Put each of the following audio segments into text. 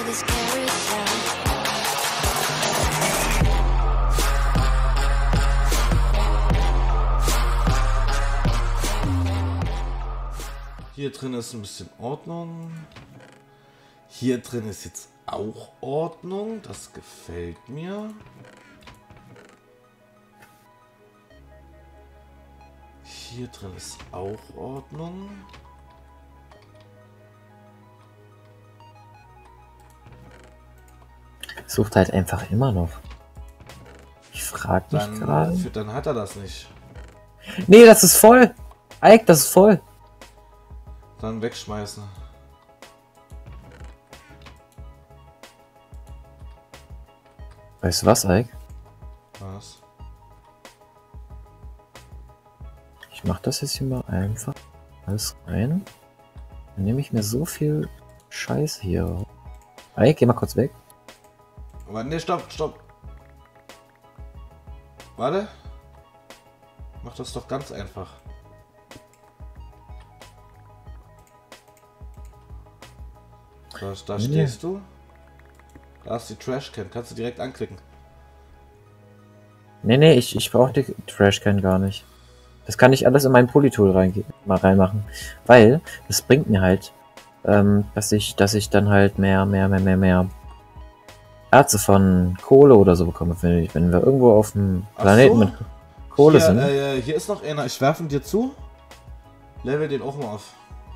this carousel. Hier drin ist ein bisschen Ordnung. Hier drin ist jetzt auch Ordnung. Das gefällt mir. Hier drin ist auch Ordnung. Sucht halt einfach immer noch. Ich frag mich gerade. Dann hat er das nicht. Nee, das ist voll. Ike, das ist voll. Dann wegschmeißen. Weißt du was, Ike? Was? Ich mach das jetzt hier mal einfach alles rein. Dann nehme ich mir so viel Scheiße hier. Ike, geh mal kurz weg. Aber ne, stopp. Warte. Mach das doch ganz einfach. Da stehst du. Da ist die Trashcan. Kannst du direkt anklicken. Nee, ich brauche die Trashcan gar nicht. Das kann ich alles in mein Polytool mal reinmachen. Weil, das bringt mir halt, dass ich dann halt mehr Erze von Kohle oder so bekomme, wenn wir irgendwo auf dem Planeten mit Kohle sind. Hier ist noch einer. Ich werfe ihn dir zu. Level den auch mal auf.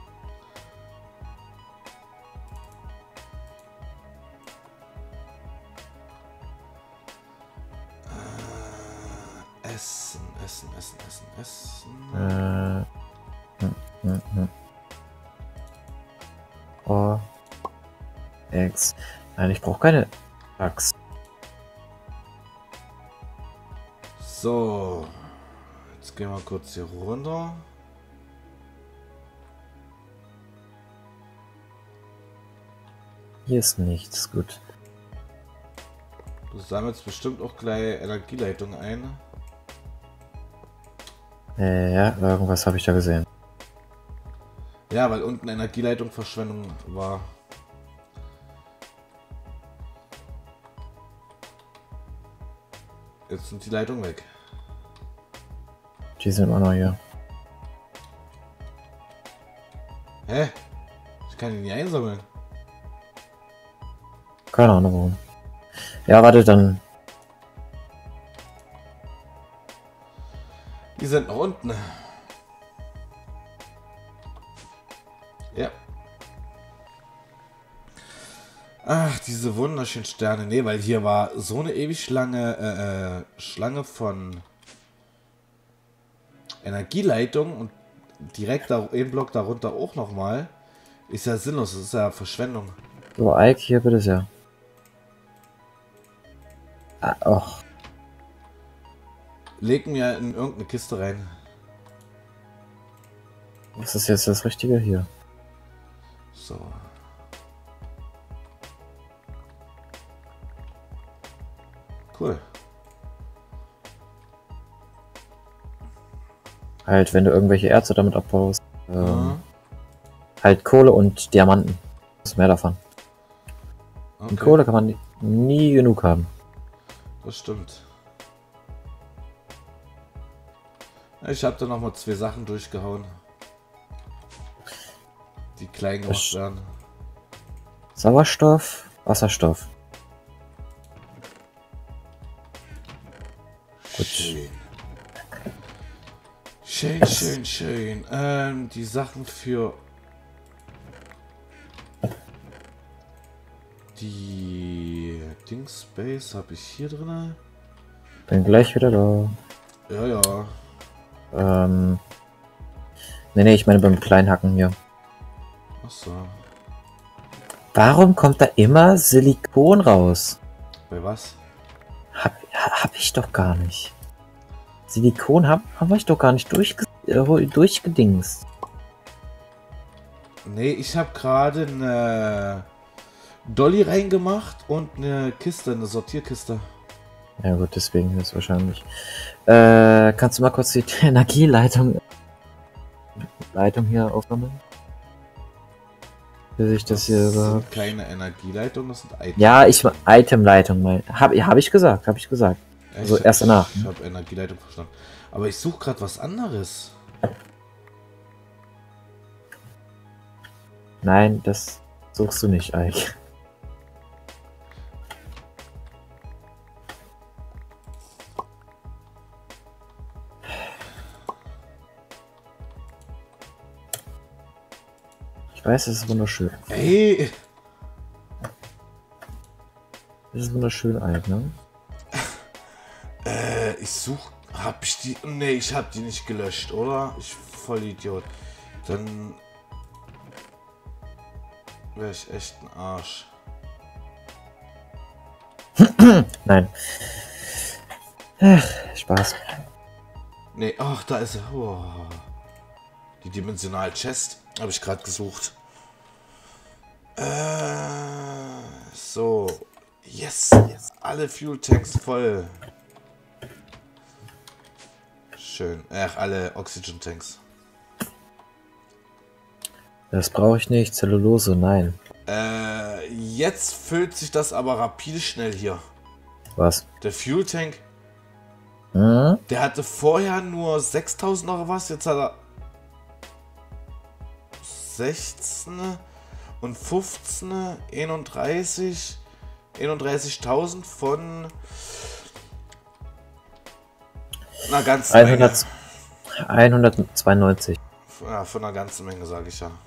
Essen. Oh. Eggs. Nein, ich brauche keine Axt. So. Jetzt gehen wir kurz hier runter. Hier ist nichts. Gut. Du sammelst bestimmt auch gleich Energieleitung ein. Ja, irgendwas habe ich da gesehen. Ja, weil unten Energieleitung Verschwendung war. Jetzt sind die Leitungen weg. Die sind auch noch hier. Hä? Ich kann die nicht einsammeln. Keine Ahnung warum. Ja, warte, dann. Die sind nach unten. Ja. Ach, diese wunderschönen Sterne. Nee, weil hier war so eine ewig lange Schlange von Energieleitung und direkt da, einen Block darunter auch nochmal. Ist ja sinnlos, das ist ja Verschwendung. So, Ike, hier bitte sehr. Ah, och. Leg mir in irgendeine Kiste rein. Was ist jetzt das Richtige hier? So. Cool. Halt, wenn du irgendwelche Erze damit abbaust. Halt Kohle und Diamanten. Das ist mehr davon. Okay. Und Kohle kann man nie genug haben. Das stimmt. Ich habe da noch mal 2 Sachen durchgehauen. Die klein gemacht werden. Sauerstoff, Wasserstoff. Gut. Schön. Die Sachen für die Dingspace habe ich hier drin. Bin gleich wieder da. Ja. Nee, ich meine beim Kleinhacken hier. Achso. Warum kommt da immer Silikon raus? Bei was? Hab ich doch gar nicht. Silikon haben ich doch gar nicht durchgedingst. Nee, ich habe gerade eine Dolly reingemacht und eine Kiste, eine Sortierkiste. Ja gut, deswegen ist es wahrscheinlich. Kannst du mal kurz die Energieleitung hier aufsammeln? Bis ich das hier sind überhaupt... keine Energieleitung, das sind Items. Ja, Itemleitung mein. Hab ich gesagt. Also erst danach. Ich habe Energieleitung verstanden. Aber ich suche gerade was anderes. Nein, das suchst du nicht, Ike. Ich weiß, es ist wunderschön. Ey! Es ist wunderschön, Ike, ne? Ich suche... Hab ich die... Nee, ich hab die nicht gelöscht, oder? Ich voll Idiot. Dann... wäre ich echt ein Arsch. Nein. Ach, Spaß. Nee, ach, da ist er. Oh. Die Dimensional Chest habe ich gerade gesucht. So. Yes. Alle Fuel Tanks voll. Schön. Ach, alle Oxygen Tanks. Das brauche ich nicht. Zellulose, nein. Jetzt füllt sich das aber rapide schnell hier. Was? Der Fuel Tank, Hm? der hatte vorher nur 6000 oder was. Jetzt hat er 16 und 15, 31.000 von einer ganzen 100, 192. Menge. Ja, von einer ganzen Menge, sage ich ja.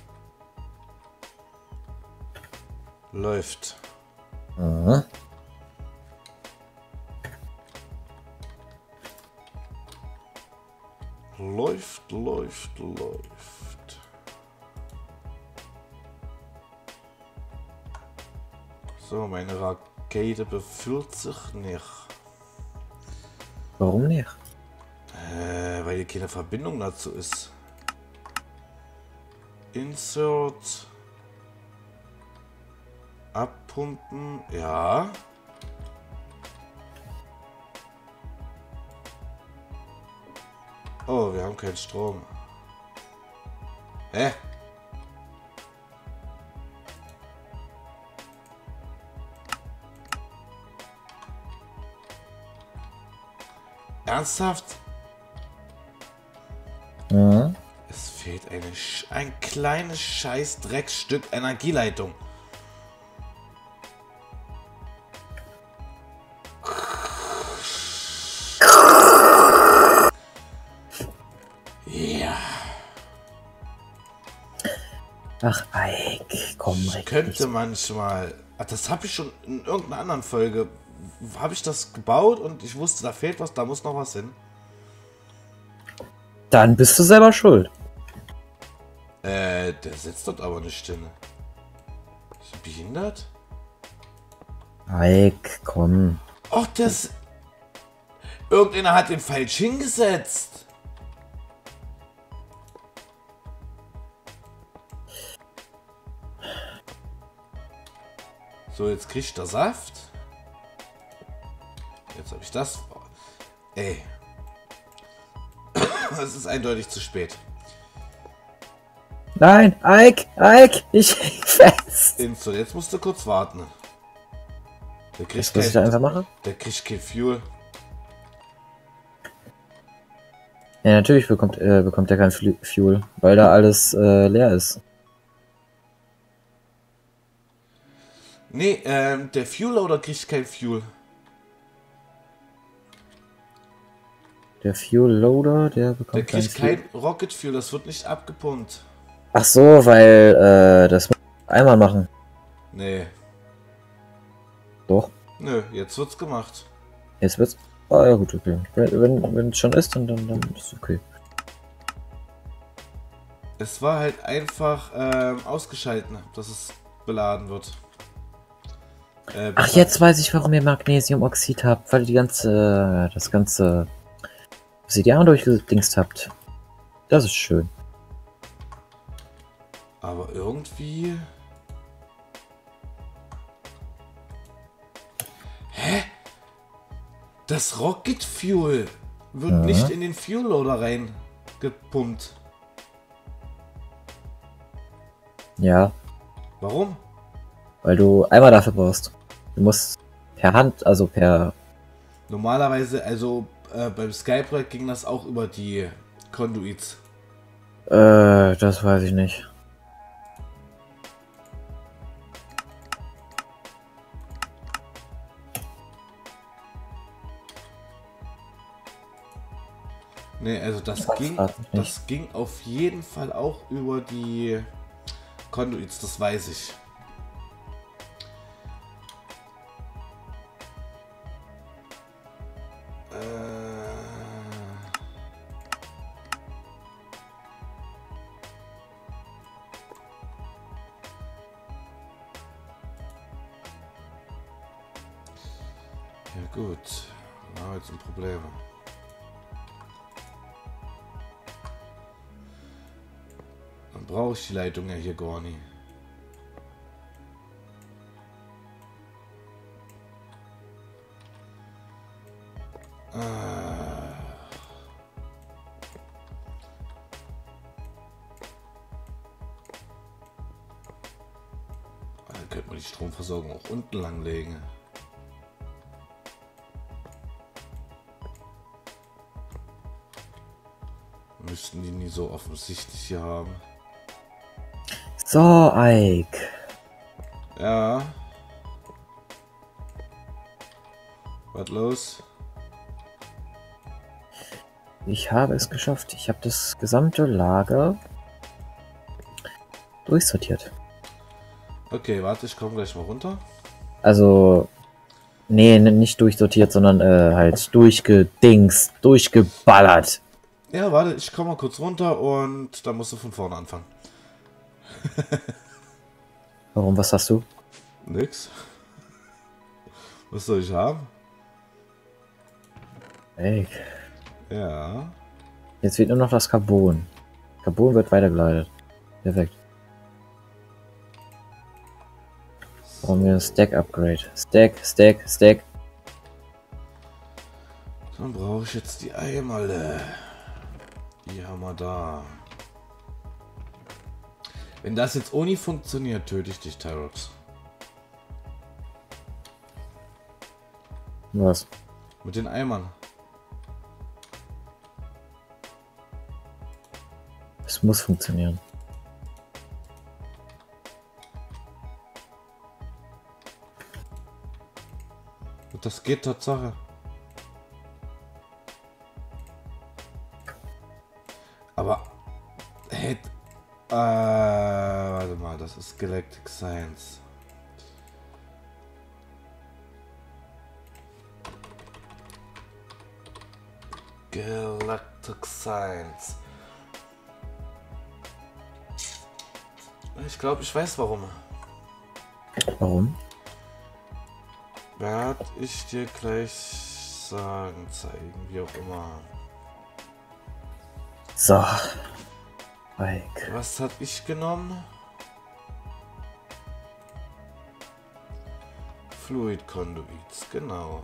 Läuft. Mhm. Läuft. So, meine Rakete befüllt sich nicht. Warum nicht? Weil hier keine Verbindung dazu ist. Insert. Abpumpen. Ja. Oh, wir haben keinen Strom. Hä? Ernsthaft? Mhm. Es fehlt ein kleines scheiß Drecksstück Energieleitung. Ja. Ach, Ike, komm, Ich recht könnte nicht. manchmal... Ach, das habe ich schon in irgendeiner anderen Folge... Habe ich das gebaut und ich wusste, da fehlt was, da muss noch was hin. Dann bist du selber schuld. Der sitzt dort aber nicht hin. Ist er behindert? Ike, komm. Ach, das... Irgendeiner hat den falsch hingesetzt. So, jetzt kriegt der Saft. Jetzt habe ich das. Ey. Es ist eindeutig zu spät. Nein, Ike, ich häng fest. Inso, jetzt musst du kurz warten. Der kriegt Was ich da einfach mache? Der kriegt kein Fuel. Ja, natürlich bekommt er kein Fuel, weil da alles leer ist. Nee, der Fuel-Loader kriegt kein Fuel. Der Fuel Loader, der Der bekommt kriegt kein kein Rocket Fuel, das wird nicht abgepumpt. Ach so, weil das muss man einmal machen. Nee. Doch. Nö, jetzt wird's gemacht. Jetzt wird's. Ah ja gut, okay. Wenn es schon ist, dann ist es okay. Es war halt einfach ausgeschalten, dass es beladen wird. Ach, jetzt weiß ich, warum ihr Magnesiumoxid habt, weil ihr das ganze Obsidian durchgedingst habt. Das ist schön. Aber irgendwie... Hä? Das Rocket Fuel wird nicht in den Fuel Loader reingepumpt. Ja, Warum? Weil du einmal dafür brauchst. Du musst per Hand, also per... Normalerweise, also beim Skype ging das auch über die Conduits. Das weiß ich nicht. Ne, also das ging auf jeden Fall auch über die Conduits, das weiß ich. Ja gut, da haben wir jetzt ein Problem. Dann brauche ich die Leitung ja hier gar nicht. Dann könnte man die Stromversorgung auch unten lang legen. Müssten die nie so offensichtlich hier haben. So, Ike. Ja. Was los? Ich habe es geschafft. Ich habe das gesamte Lager durchsortiert. Okay, warte, ich komme gleich mal runter. Also, nee, nicht durchsortiert, sondern halt durchgedingst, durchgeballert. Ja, warte, ich komme mal kurz runter und dann musst du von vorne anfangen. Warum, was hast du? Nix. Was soll ich haben? Ey, Ja. jetzt fehlt nur noch das Carbon. Carbon wird weitergeleitet. Perfekt. Brauchen wir ein Stack-Upgrade. Stack. Dann brauche ich jetzt die Eimerle. Die haben wir da. Wenn das jetzt ohne funktioniert, töte ich dich, Tyrox. Was? Mit den Eimern. Es muss funktionieren. Und das geht Tatsache. Aber warte mal, das ist Galactic Science. Galactic Science. Ich glaube, ich weiß warum. Warum? Werde ich dir gleich sagen, zeigen, wie auch immer. So. Ike. Was habe ich genommen? Fluid Conduits, genau.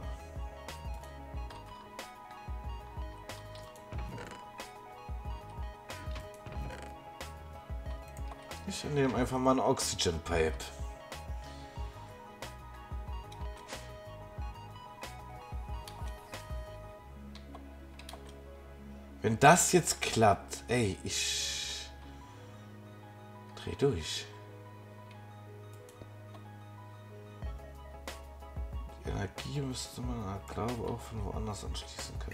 Ich nehme einfach mal eine Oxygen Pipe. Wenn das jetzt klappt, ey, ich dreh durch. Die Energie müsste man, glaube ich, auch von woanders anschließen können.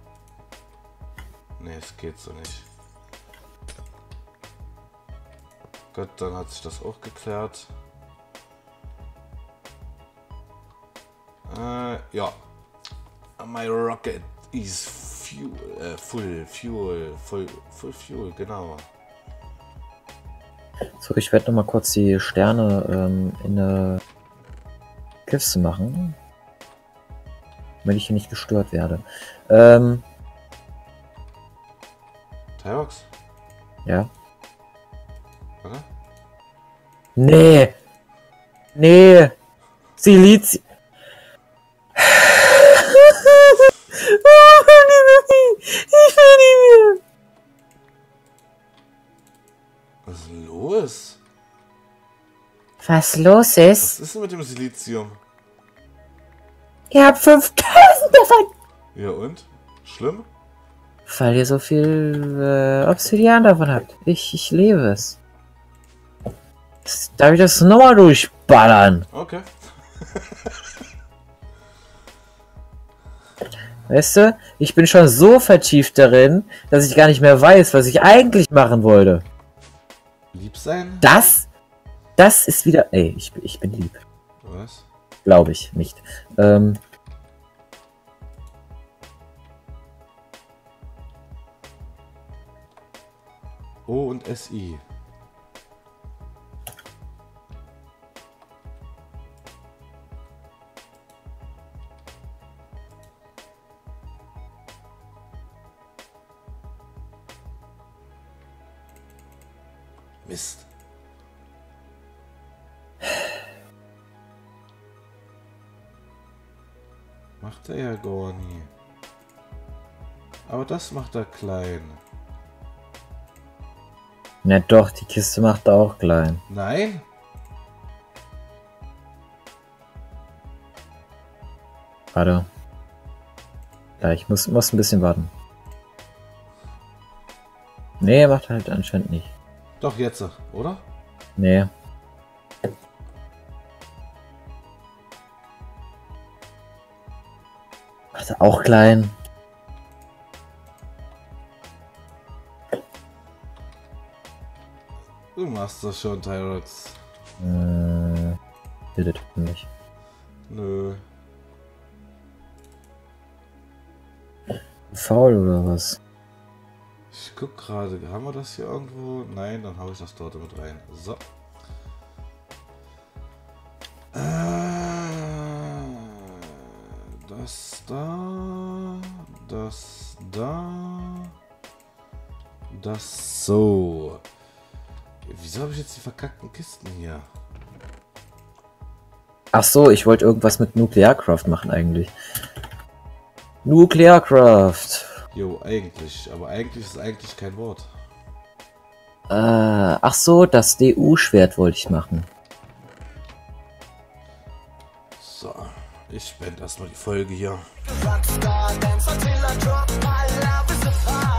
Ne, es geht so nicht. Gut, dann hat sich das auch geklärt. Ja. My rocket is full fuel, genau. So, ich werde noch mal kurz die Sterne in eine Kiste machen, damit ich hier nicht gestört werde. Tyrox? Ja. Oder? Nee! Nee! Silizium! Ich will nicht mehr! Was ist los? Was los Was ist? ist denn mit dem Silizium? Ihr habt 5000 davon! Ja und? Schlimm? Weil ihr so viel Obsidian davon habt. Ich lebe es. Darf ich das nochmal durchballern? Okay. Weißt du, ich bin schon so vertieft darin, dass ich gar nicht mehr weiß, was ich eigentlich machen wollte. Lieb sein? Das ist wieder... Ey, ich bin lieb. Was? Glaube ich nicht. O und SI. Mist. Macht er ja gar nie. Aber das macht er klein. Na doch, die Kiste macht er auch klein. Nein? Warte. Ja, ich muss ein bisschen warten. Nee, macht halt anscheinend nicht. Doch jetzt, oder? Nee. Macht er auch klein. Du machst das schon, Tyrex. Bildet nicht. Nö. Faul oder was? Ich guck gerade, haben wir das hier irgendwo? Nein, dann hau ich das dort mit rein. So. Das da. Das da. Das so. Wieso habe ich jetzt die verkackten Kisten hier? Ach so, ich wollte irgendwas mit Nuclearcraft machen eigentlich. Nuclearcraft. Jo, eigentlich. Aber eigentlich ist eigentlich kein Wort. Ach so, das DU-Schwert wollte ich machen. So, ich beende erstmal die Folge hier. Rockstar, dance until I drop my love is a fire.